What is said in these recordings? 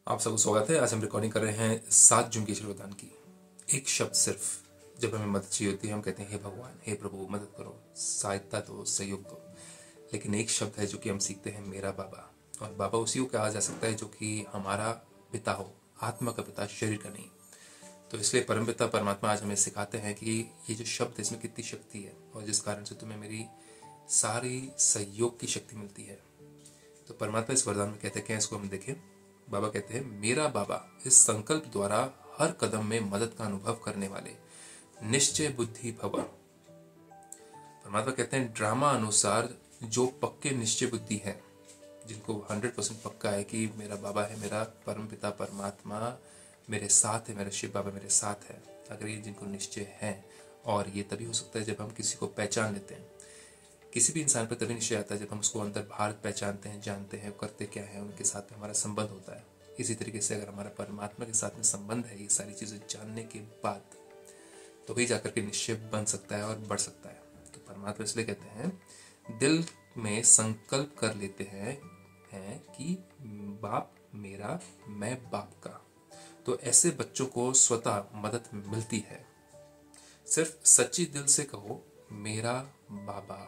आप सबको स्वागत है। आज हम रिकॉर्डिंग कर रहे हैं 7 जून की श्रद्धान की। एक शब्द सिर्फ जब हमें मदद चाहिए होती है हम कहते हैं हे भगवान, हे प्रभु, मदद करो, सहायता दो, सहयोग दो। लेकिन एक शब्द है जो कि हम सीखते हैं, मेरा बाबा। और बाबा उसी को कहा जा सकता है जो कि हमारा पिता हो, आत्मा का पिता, शरीर का नहीं। तो इसलिए परमपिता परमात्मा आज हमें सिखाते हैं कि ये जो शब्द है इसमें कितनी शक्ति है और जिस कारण से तुम्हें मेरी सारी सहयोग की शक्ति मिलती है। तो परमात्मा इस वरदान में कहते हैं, इसको हम देखें। बाबा कहते हैं, मेरा बाबा इस संकल्प द्वारा हर कदम में मदद का अनुभव करने वाले निश्चय बुद्धि भव। परमात्मा कहते हैं, ड्रामा अनुसार जो पक्के निश्चय बुद्धि है, जिनको 100% पक्का है कि मेरा बाबा है, मेरा परम पिता परमात्मा मेरे साथ है, मेरा शिव बाबा मेरे साथ है, अगर ये जिनको निश्चय है, और ये तभी हो सकता है जब हम किसी को पहचान लेते हैं। किसी भी इंसान पर तभी निश्चय आता है जब हम उसको अंदर बाहर पहचानते हैं, जानते हैं करते क्या है, उनके साथ में हमारा संबंध होता है। इसी तरीके से अगर हमारा परमात्मा के साथ में संबंध है, ये सारी चीज़ें जानने के बाद, तो वही जाकर के निश्चय बन सकता है और बढ़ सकता है। तो परमात्मा इसलिए कहते हैं, दिल में संकल्प कर लेते हैं कि बाप मेरा, मैं बाप का। तो ऐसे बच्चों को स्वतः मदद मिलती है। सिर्फ सच्ची दिल से कहो, मेरा बाबा।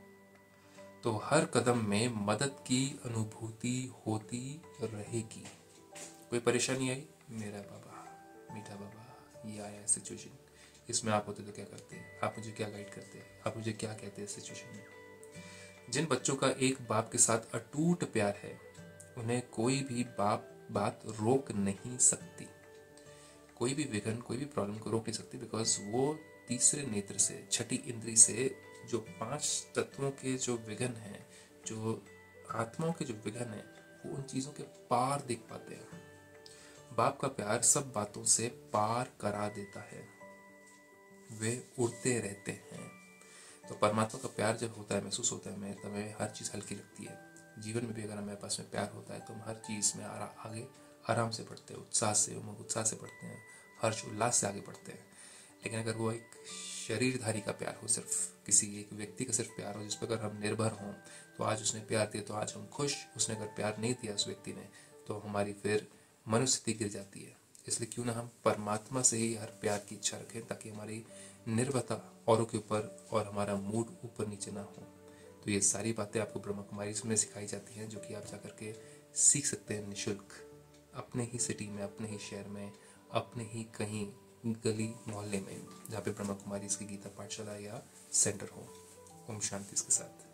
तो हर कदम में मदद की अनुभूति होती रहेगी। कोई परेशानी आई, मेरा बाबा, मीठा बाबा, ये आया सिचुएशन, इसमें आप होते तो क्या करते, आप मुझे क्या गाइड करते, आप मुझे क्या कहते हैं सिचुएशन में। जिन बच्चों का एक बाप के साथ अटूट प्यार है, उन्हें कोई भी बात रोक नहीं सकती। कोई भी विघन, कोई भी प्रॉब्लम को रोक नहीं सकती, बिकॉज वो तीसरे नेत्र से, छठी इंद्री से जो 5 तत्वों के जो विघन हैं, जो आत्माओं के जो विघन हैं, वो उन चीज़ों के पार देख पाते हैं। बाप का प्यार सब बातों से पार करा देता है, वे उड़ते रहते हैं। तो परमात्मा का प्यार जब होता है, महसूस होता है, तब हमें हर चीज़ हल्की लगती है। जीवन में भी अगर हमारे पास में प्यार होता है तो हम हर चीज़ में आगे आराम से बढ़ते हैं, उत्साह से, उमंग उत्साह से बढ़ते हैं, हर्ष उल्लास से आगे बढ़ते हैं। लेकिन अगर वो एक शरीरधारी का प्यार हो, सिर्फ किसी एक व्यक्ति का सिर्फ प्यार हो, जिस पर अगर हम निर्भर हों, तो आज उसने प्यार दिया तो आज हम खुश, उसने अगर प्यार नहीं दिया उस व्यक्ति ने, तो हमारी फिर मनोस्थिति गिर जाती है। इसलिए क्यों ना हम परमात्मा से ही हर प्यार की इच्छा रखें, ताकि हमारी निर्भरता औरों के ऊपर और हमारा मूड ऊपर नीचे ना हो। तो ये सारी बातें आपको ब्रह्मा कुमारी में सिखाई जाती हैं, जो कि आप जाकर के सीख सकते हैं निःशुल्क, अपने ही सिटी में, अपने ही शहर में, अपने ही कहीं गली मोहल्ले में, जहाँ पे ब्रह्मा कुमारी इसकी गीता पाठशाला या सेंटर हो। ओम शांति इसके साथ।